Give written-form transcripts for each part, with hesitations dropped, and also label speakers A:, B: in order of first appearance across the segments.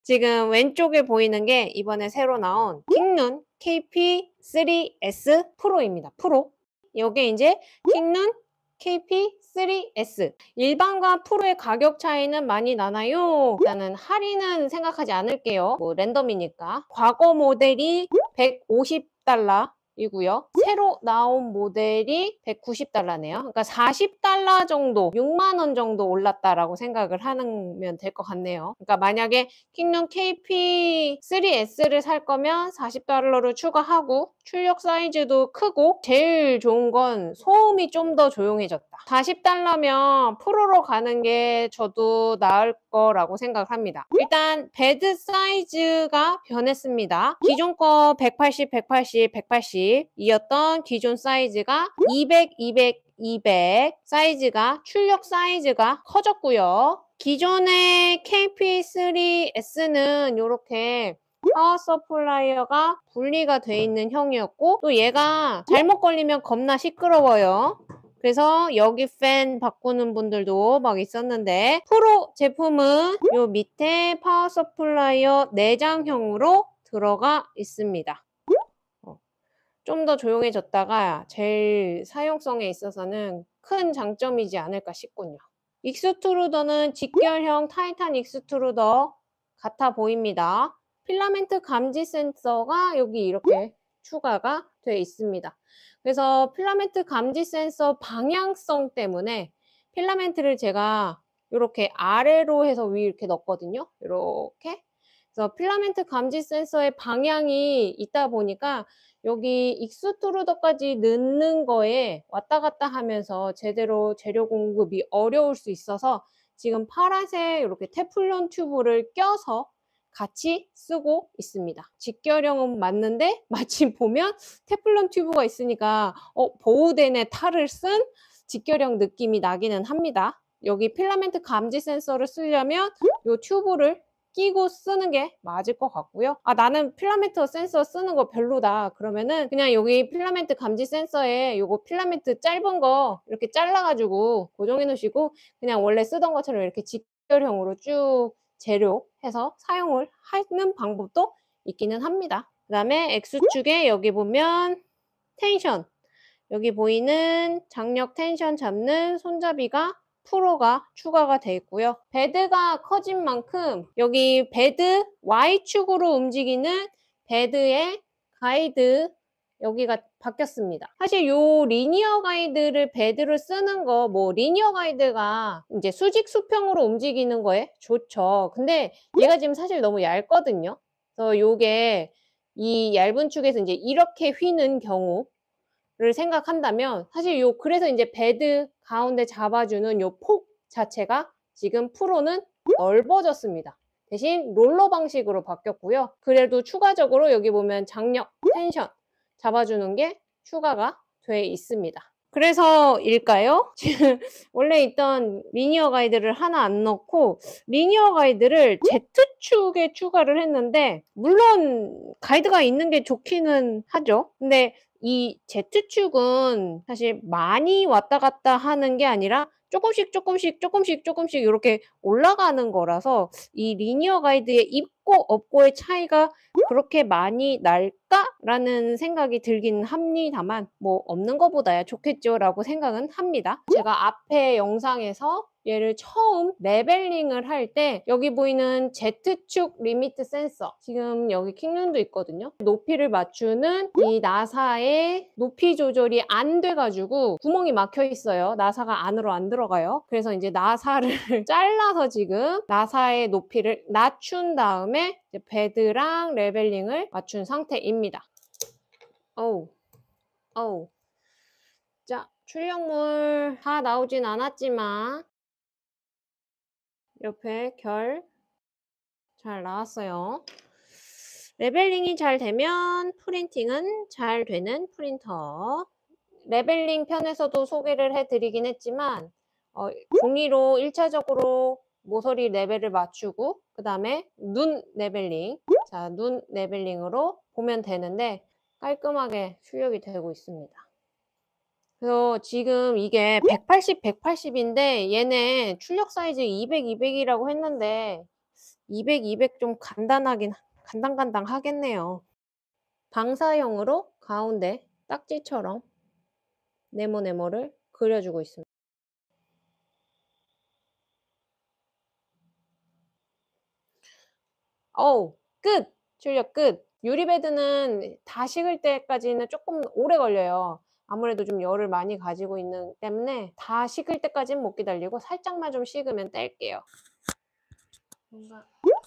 A: 지금 왼쪽에 보이는 게 이번에 새로 나온 킹눈 KP3S 프로입니다. 프로. 요게 이제 킹눈 KP3S. 일반과 프로의 가격 차이는 많이 나나요? 일단은 할인은 생각하지 않을게요. 뭐 랜덤이니까. 과거 모델이 150달러 이고요. 새로 나온 모델이 190달러네요. 그러니까 40달러 정도, 6만 원 정도 올랐다라고 생각을 하면 될 것 같네요. 그러니까 만약에 킹룸 KP3S를 살 거면 40달러를 추가하고 출력 사이즈도 크고 제일 좋은 건 소음이 좀 더 조용해졌다. 40달러면 프로로 가는 게 저도 나을 거라고 생각합니다. 일단 베드 사이즈가 변했습니다. 기존 거 180, 180, 180이었던 기존 사이즈가 200, 200, 200 사이즈가 출력 사이즈가 커졌고요. 기존의 KP3S는 이렇게 파워 서플라이어가 분리가 돼 있는 형이었고 또 얘가 잘못 걸리면 겁나 시끄러워요. 그래서 여기 팬 바꾸는 분들도 막 있었는데 프로 제품은 요 밑에 파워 서플라이어 내장형으로 들어가 있습니다. 좀 더 조용해졌다가 제일 사용성에 있어서는 큰 장점이지 않을까 싶군요. 익스트루더는 직결형 타이탄 익스트루더 같아 보입니다. 필라멘트 감지 센서가 여기 이렇게 추가가 되어 있습니다. 그래서 필라멘트 감지 센서 방향성 때문에 필라멘트를 제가 이렇게 아래로 해서 위 이렇게 넣었거든요. 이렇게. 그래서 필라멘트 감지 센서의 방향이 있다 보니까 여기 익스트루더까지 넣는 거에 왔다 갔다 하면서 제대로 재료 공급이 어려울 수 있어서 지금 파란색 이렇게 테플론 튜브를 껴서 같이 쓰고 있습니다. 직결형은 맞는데 마침 보면 테플론 튜브가 있으니까 보우덴의 탈을 쓴 직결형 느낌이 나기는 합니다. 여기 필라멘트 감지 센서를 쓰려면 이 튜브를 끼고 쓰는 게 맞을 것 같고요. 나는 필라멘트 센서 쓰는 거 별로다. 그러면은 그냥 여기 필라멘트 감지 센서에 요거 필라멘트 짧은 거 이렇게 잘라가지고 고정해 놓으시고 그냥 원래 쓰던 것처럼 이렇게 직결형으로 쭉 재료해서 사용을 하는 방법도 있기는 합니다. 그 다음에 X축에 여기 보면 텐션, 여기 보이는 장력 텐션 잡는 손잡이가 프로가 추가가 되어 있고요. 베드가 커진 만큼 여기 베드 Y축으로 움직이는 베드의 가이드 여기가 바뀌었습니다. 사실 요 리니어 가이드를 베드로 쓰는 거 뭐 리니어 가이드가 이제 수직 수평으로 움직이는 거에 좋죠. 근데 얘가 지금 사실 너무 얇거든요. 그래서 요게 이 얇은 축에서 이제 이렇게 휘는 경우 를 생각한다면 사실 그래서 이제 베드 가운데 잡아주는 요 폭 자체가 지금 프로는 넓어졌습니다. 대신 롤러 방식으로 바뀌었고요. 그래도 추가적으로 여기 보면 장력, 텐션 잡아주는 게 추가가 돼 있습니다. 그래서일까요? 지금 원래 있던 리니어 가이드를 하나 안 넣고 리니어 가이드를 Z축에 추가를 했는데 물론 가이드가 있는 게 좋기는 하죠. 근데 이 Z축은 사실 많이 왔다 갔다 하는 게 아니라 조금씩 이렇게 올라가는 거라서 이 리니어 가이드의 있고 없고의 차이가 그렇게 많이 날까라는 생각이 들긴 합니다만 뭐 없는 것보다야 좋겠죠라고 생각은 합니다. 제가 앞에 영상에서 얘를 처음 레벨링을 할 때 여기 보이는 Z축 리미트 센서 지금 여기 킹룸도 있거든요. 높이를 맞추는 이 나사의 높이 조절이 안 돼가지고 구멍이 막혀 있어요. 나사가 안으로 안 들어가요. 그래서 이제 나사를 잘라서 지금 나사의 높이를 낮춘 다음에 이제 베드랑 레벨링을 맞춘 상태입니다. 자, 출력물 다 나오진 않았지만 옆에 결 잘 나왔어요. 레벨링이 잘 되면 프린팅은 잘 되는 프린터. 레벨링 편에서도 소개를 해드리긴 했지만 종이로 1차적으로 모서리 레벨을 맞추고 그 다음에 눈 레벨링, 자, 눈 레벨링으로 보면 되는데 깔끔하게 출력이 되고 있습니다. 그래서 지금 이게 180, 180인데 얘네 출력 사이즈 200, 200이라고 했는데 200, 200 좀 간당간당하겠네요. 방사형으로 가운데 딱지처럼 네모네모를 그려주고 있습니다. 어우, 끝! 출력 끝! 유리베드는 다 식을 때까지는 쪼끔 오래 걸려요. 아무래도 좀 열을 많이 가지고 있는 때문에 다 식을 때까지는 못 기다리고 살짝만 좀 식으면 뗄게요. 뭔가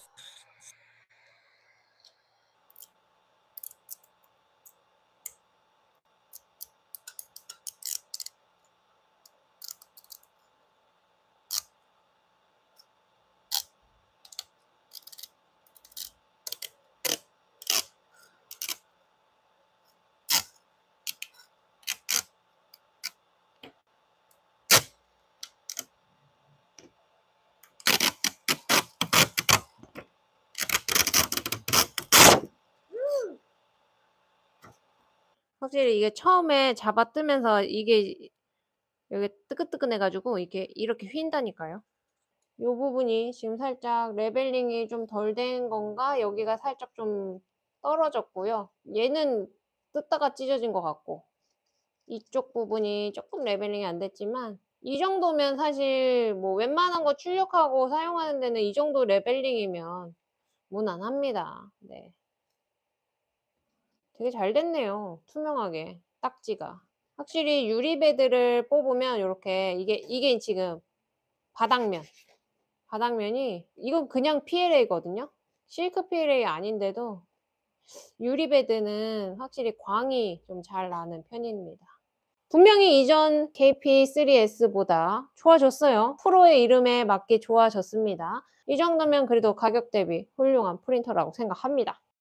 A: 확실히 이게 처음에 잡아뜨면서 이게 여기 뜨끈뜨끈해 가지고 이게 이렇게 휜다니까요. 요 부분이 지금 살짝 레벨링이 좀 덜 된 건가 여기가 살짝 좀 떨어졌고요. 얘는 뜯다가 찢어진 것 같고 이쪽 부분이 쪼끔 레벨링이 안 됐지만 이 정도면 사실 뭐 웬만한 거 출력하고 사용하는 데는 이 정도 레벨링이면 무난합니다. 네. 되게 잘 됐네요, 투명하게 딱지가. 확실히 유리베드를 뽑으면 요렇게 이게 지금 바닥면, 바닥면이 이건 그냥 PLA거든요. 실크 PLA 아닌데도 유리베드는 확실히 광이 좀 잘 나는 편입니다. 분명히 이전 KP3S보다 좋아졌어요. 프로의 이름에 맞게 좋아졌습니다. 이 정도면 그래도 가격 대비 훌륭한 프린터라고 생각합니다.